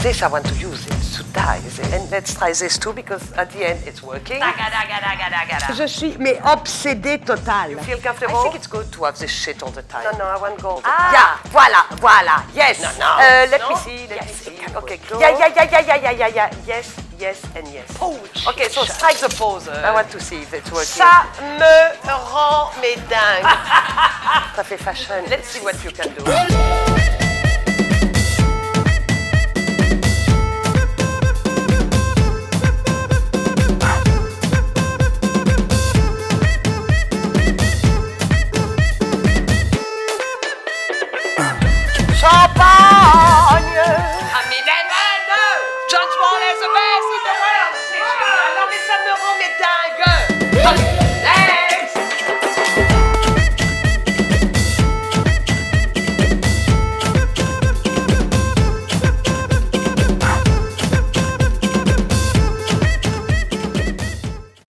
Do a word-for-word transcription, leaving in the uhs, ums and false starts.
This I want to use it to tie. And let's try this too because at the end it's working. Daga, daga, daga, daga, daga. Je suis mais obsédée totale. You feel comfortable? I think it's good to have this shit all the time. No, no, I want gold. Ah. Yeah, voilà, voilà. Yes. No, no. Uh, let no. me see. Let yes. me see. Okay, Yeah, go. yeah, yeah, yeah, yeah, yeah, yeah, yeah. Yes, yes, and yes. Oh, Okay, so strike the pose. Uh, I want to see if it's working. Ça me rend mes dingues. Ça fait fashion. Let's see what you can do.